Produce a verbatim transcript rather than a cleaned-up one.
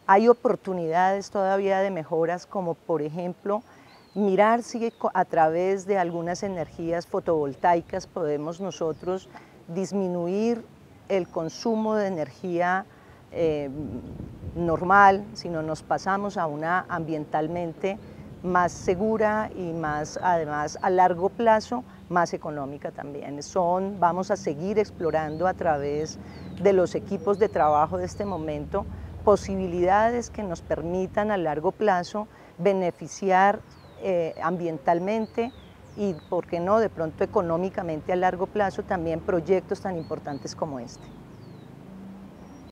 Hay oportunidades todavía de mejoras, como por ejemplo, mirar si a través de algunas energías fotovoltaicas podemos nosotros disminuir el consumo de energía eh, normal, sino nos pasamos a una ambientalmente más segura y más, además, a largo plazo, más económica también. Son, vamos a seguir explorando a través de los equipos de trabajo de este momento posibilidades que nos permitan a largo plazo beneficiar eh, ambientalmente y, por qué no, de pronto económicamente a largo plazo también proyectos tan importantes como este.